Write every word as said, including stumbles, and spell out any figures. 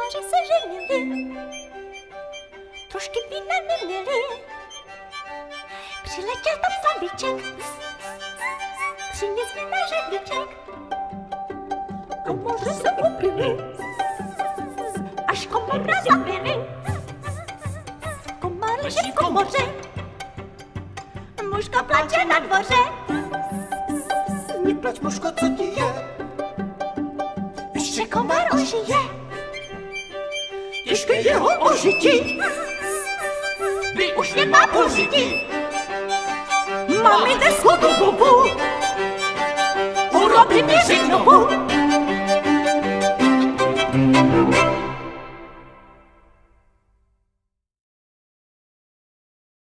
komáři se ženili, trošky vína neměli. Přiletěl tam slavíček, přines vína židliček. Komoře se upili, až komora zabili. Komár leží v komoře, mužka plače na dvoře. Neplať, mužko, co ti je? Ještě komár ožije, Ještě jeho ožití vy už nemá použití. máme desku do bobu, urobíme si znovu.